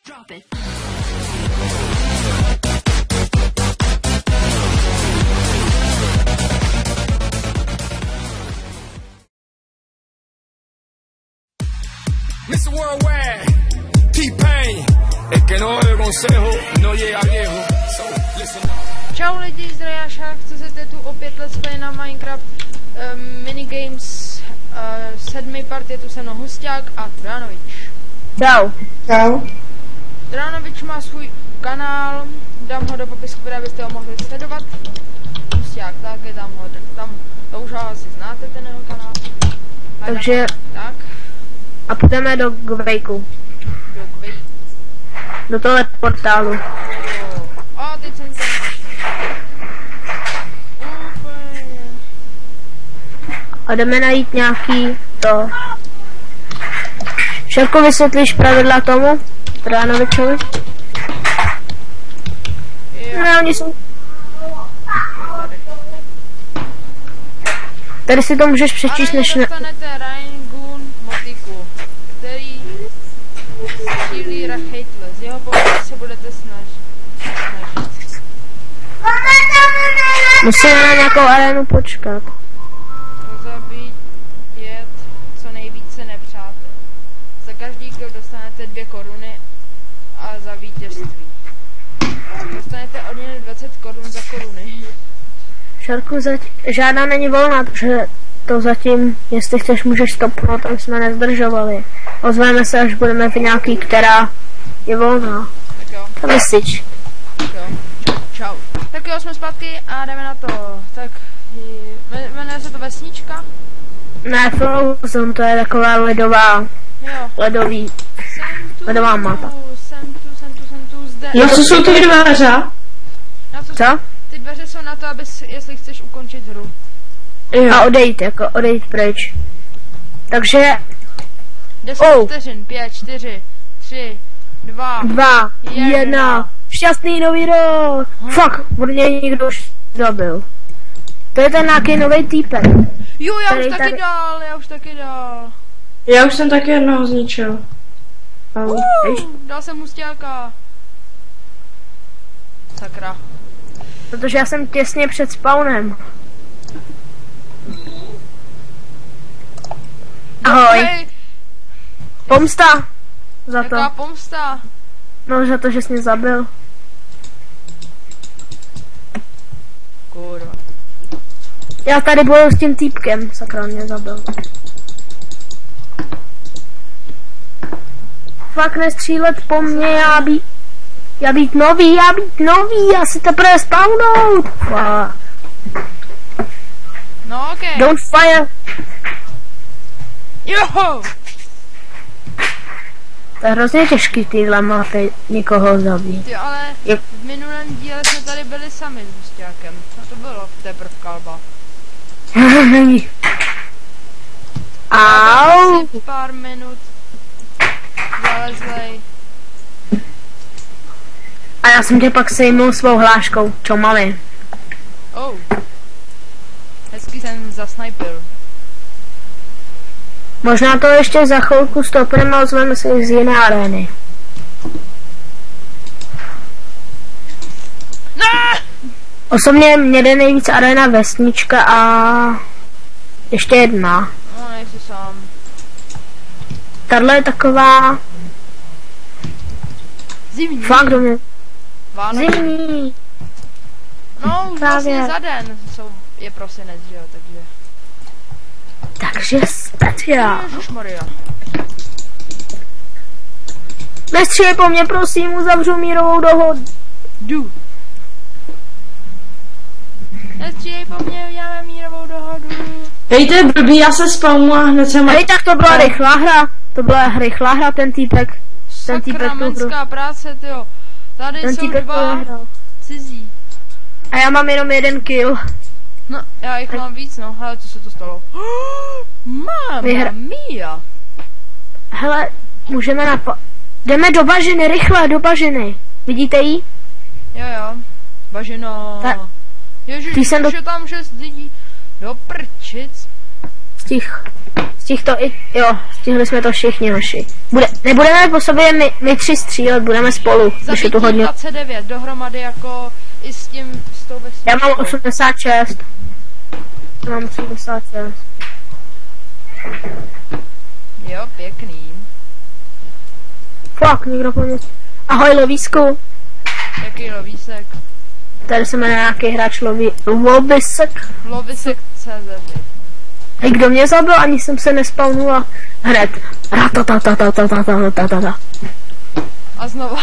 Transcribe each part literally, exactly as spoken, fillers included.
Drop it. mister Worldwide, T-Pain, el que no oye consejo no llega viejo. So, listen up. Čau lidi, zdravím Šák, co se tu opět let's play na Minecraft um, minigames uh, sedmý part, je tu se mnou Husťák a Dránovič. Čau. Čau. Dránovič má svůj kanál, dám ho do popisku, abyste ho mohli sledovat. Husťák taky, tam ho, tam, to už ho asi znáte, ten jeho kanál. A takže, tak. A půjdeme do Gwejku. Do Gwejku. Do tohle portálu. A teď jsem tam. Úplně. A jdeme najít nějaký to. Šerko, vysvětlíš pravidla tomu? Dránovičovi? No, oni jsou... Tady si to můžeš přečíst, než ne... dostanete Raingun motiku, který sílí Rachejtle. Z jeho pomocí se budete snažit. snažit. Musíme na nějakou arénu počkat. Zabíjet co nejvíce nepřátel. Za každý kill dostanete dvě koruny a za vítězství. Dostanete od něj dvacet korun za koruny. Šarku, žádná není volná, takže to zatím, jestli chceš, můžeš stopnout, tam jsme nezdržovali. Ozveme se, až budeme v nějaký, která je volná. Tak jo. To vysič. Tak jo. Čau, čau. Tak jo, jsme zpátky a jdeme na to. Tak, jmenuje se to Vesnička? Ne, Frozen, to je taková ledová, Jo. ledový, Tu, ledová mapa. Jsem tu, jsem tu, jsem tu, zde. Jo, co jsou ty dveře? Na to, Co? ty dveře jsou na to, abys, jestli chceš ukončit hru. A odejít, jako odejít pryč. Takže deset Oh. vteřin, pět, čtyři, tři, dva, dva, Jedna. jedna, šťastný nový rok. Fuck, bude mě někdo už zabil. To je ten nějaký nový týpek. Jo, já Tady, už taky tady. dál, já už taky dál. Já už jsem taky jednoho zničil. Au. Uh, dal jsem Husťáka. Sakra. Protože já jsem těsně před spawnem. Ahoj. Hej, Pomsta. Za to. jaká pomsta. No, za to, že jsi mě zabil. Kurva. Já tady bojuju s tím týpkem, sakra, mě zabil. Fakt nestřílet po mně, já být... Já být nový, já být nový, já si teprve spawnout. Fuck. No okej. Okay. Don't fire. Joho! To je hrozně těžký tyhle mapy někoho zabít. Ty, ale Je... v minulém díle jsme tady byli sami s Husťákem. No to bylo teprv kalba. Au. Asi pár minut zalezlej. A já jsem tě pak sejmul svou hláškou. Čo mali? Oh. Hezky jsem zasnajpil. Možná to ještě za chvilku stopneme a ozveme se z jiné arény. Ne! Osobně mě jde nejvíc arena Vesnička a ještě jedna. No nejsi sám. Tahle je taková Zimní. fakt do mě. Vánoční. Zimní. No už Právě. vlastně za den jsou, je prosinec, že jo, takže. Takže speciál. Ježišmarja. Nestřílej po mně, prosím, uzavřu mírovou dohodu. Jdu. Nestřílej po mně, uděláme mírovou dohodu. Hej, to je blbý, já se spawnu a hned jsem... Hej, tak to byla rychlá hra. To byla rychlá hra, ten týpek. Ten týpek tu hru. Sakramenská práce, tyjo. Tady Ten jsou týpek dva to hrál. cizí. A já mám jenom jeden kill. No, já jich mám víc, no. Hele, co se to stalo? Mamma Vyhra- mia. Hele, můžeme napa... Jdeme do bažiny, rychle, do bažiny. Vidíte jí? Jo, jo. Bažino. Ta- Ježiš, Ty jsem do- už je tam šest lidí. Do prčic. Stich. Stihl to i, jo, stihli jsme to všichni hoši. Bude, nebudeme po sobě my, my tři střílet, budeme spolu, když je to hodně. dvacet devět dohromady jako i s tím, s tou vesmírkou. Já mám osmdesát šest. Já mám osmdesát šest. Jo, pěkný. Fuck, někdo po mě. Ahoj, lovísku. Jaký lovísek? Tady se jmenuje nějaký hráč loví... Lobisek. Lovísek C Z. Hej, kdo mě zabil, ani jsem se nespawnula hned. Ratatatatatatatata. A znovu.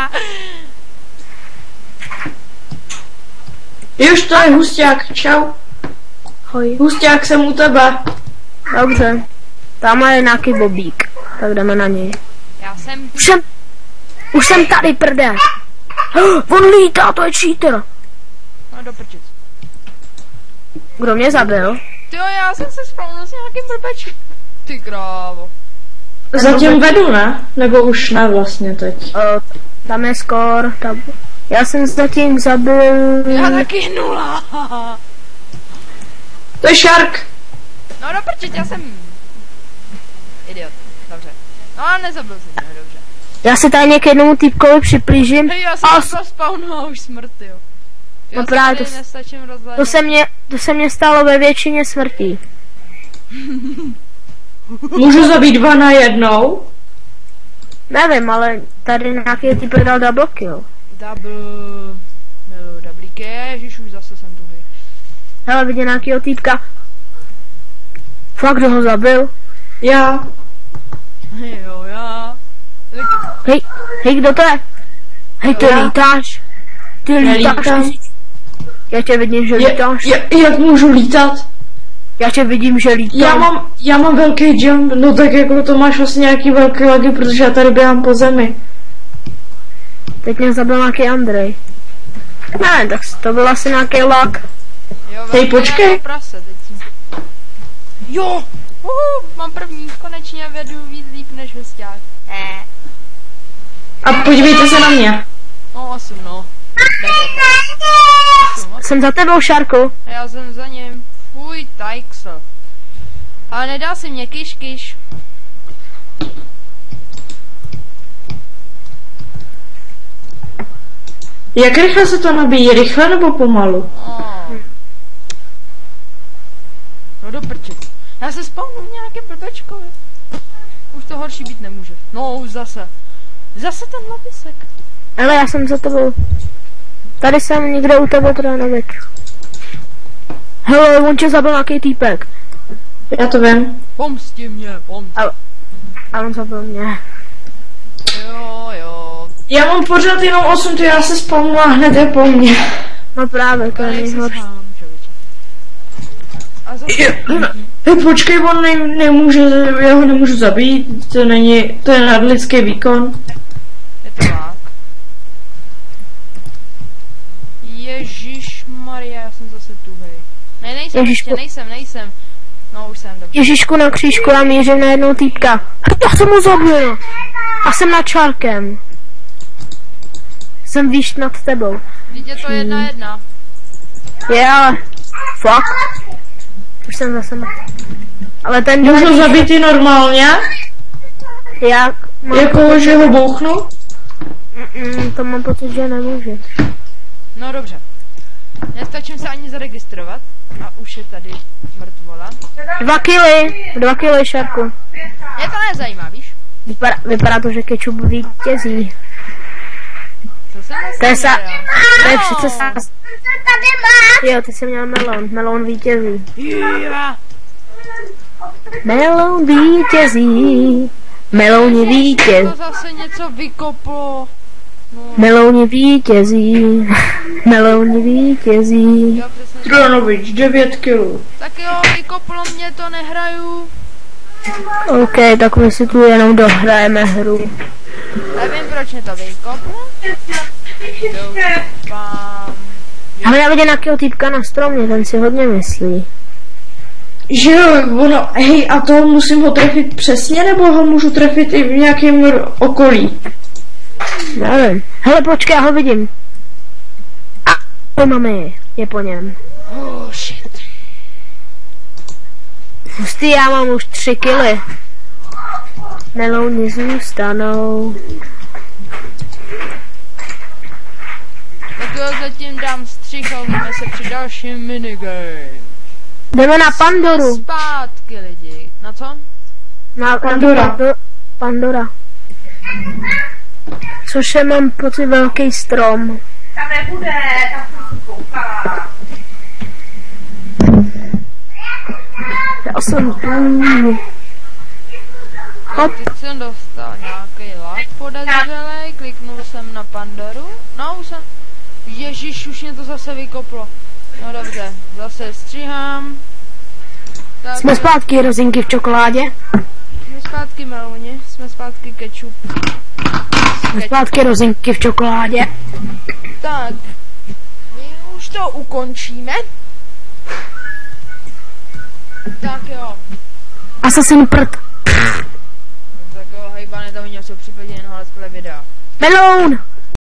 Už to je Husťák, čau. Ahoj. Husťák, jsem u tebe. Dobře. Tam je nějaký bobík. Tak jdeme na něj. Já jsem... Už jsem... Už jsem tady, prde. On lítá, to je cheater. No do prčic. Kdo mě zabil? Tyjo, já jsem se spawnul s nějakým blbečem. Ty krávo. Zatím vedu, ne? Nebo už ne vlastně teď? O, tam je skor. Tam... Já jsem zatím zabil... Já taky nula. To je Shark. No do prčic, já jsem... Idiot. Dobře. No a nezabil jsem mě, dobře. Já se tady k jednomu týpkovi připlížím. Hej, já jsem a... se spawnul a už smrt, jo. Já No právě to, to, se mě, to se mě stalo ve většině smrtí. Můžu zabít dva na jednou? Nevím, ale tady nějaký typ dal double kill. Double... No, double kill, ježiš, už zase jsem tuhej. Hele, vidě nějakýho týpka. Fakt, kdo ho zabil? Já. Jo, já. Hej, hej, kdo to je? Hej, ty Já. lítáš. Ty lítáš. Nelítám. Já tě vidím, že Je, lítáš. je, jak můžu lítat? Já tě vidím, že lítám. Já mám, já mám velký jump, no tak jako to máš vlastně nějaký velký lagy, protože já tady běhám po zemi. Teď mě zabil nějaký Andrej. Ne, tak to byl asi nějaký lag. Jo, Hej, počkej. jako prase, teď jsem... Jo! Uhu, mám první, konečně vedu víc líp než hosták. Eh. A podívejte se na mě. No, osm, no. Osm, osm. Jsem za tebou, Šarku. A já jsem za ním. Fuj, tajkso. Ale nedal si mě kyš, kyš. Jak rychle se to nabíjí? Rychle nebo pomalu? Oh. No do prčic. Já se spawnu nějakým blbečkovi. Už to horší být nemůže. No už zase. Zase ten lovisek. Ale já jsem za tebou. Tady jsem někde u tebe trénovič. Hele, on tě zabil nějaký týpek. Já to vím. Pomsti mě, pomsti. A, a on zabil mě. Jo, jo. Já mám pořád jenom osm, to já se spomnu a hned je po mně. No právě, to je Já nejsi nejhorší. sám, člověče. A za... Hej, počkej, on ne, nemůže, já ho nemůžu zabít, to není, to je nadlidský výkon. Je to tak. Ježišmarja, já jsem zase tuhej. Ne, nejsem, Ježišku. ještě nejsem, nejsem. No, už jsem, dobře. Ježišku na křížku a mířím na jednou týpka. Já jsem ho zabil. A jsem nad Čárkem. Jsem výš nad tebou. Vždyť je to jedna jedna. Je, ale... Fuck. Už jsem zase na... Ale ten Můžu druhý- zabít i normálně? Jak? Mám Jako, že ho bouchnu? Mm, to mám pocit, že nemůže. No dobře. Nestačím se ani zaregistrovat. A už je tady mrtvola. Dva kily. Dva kily, Šarku. Mě to nezajímá, víš? Vypadá, vypadá to, že Ketchup vítězí. To jsem vlastně To je sa... nedělal. To je No. přece sa... Jo, ty jsi měl melon. Melon vítězí. Yeah. Melon vítězí. Melouni vítězí. To zase něco vykoplo. No, Melouni vítězí. Melouni vítězí. jo, přesně. Dronovič, devět kilů. Tak jo, vykoplo mě to, nehraju. OK, tak my si tu jenom dohrajeme hru. Nevím, proč mě to vykoplo. Doufám. Ale já vidím nějakého týpka na stromě, ten si hodně myslí. Že jo, ono, hej, a to musím ho trefit přesně, nebo ho můžu trefit i v nějakém okolí? Nevím. Hele, počkej, já ho vidím. A, to máme, je po něm. Oh shit. Hustý, já mám už tři kily. Melouny zůstanou. Tak jo, zatím dám střih a uvidíme se při dalším minigame. Jdeme na Pandoru. Zpátky lidi. Na co? Na Pandora. Pando, Pandora. Což je, mám pocit, velký strom. Tam nebude, tam jsem se koukala. Já jsem tu. Hop. Teď jsem dostal nějaký lak podezřelej, kliknul jsem na Pandoru. No už jsem... Ježíš, už mě to zase vykoplo. No dobře, zase stříhám. Tak, Jsme zpátky rozinky v čokoládě. jsme zpátky melouni, jsme zpátky kečup. Jsme zpátky rozinky v čokoládě. Tak, my už to ukončíme. Tak jo. Assassin prd. Tak jo, hejbane, tam něco případně jednoho let's play videa. Meloun!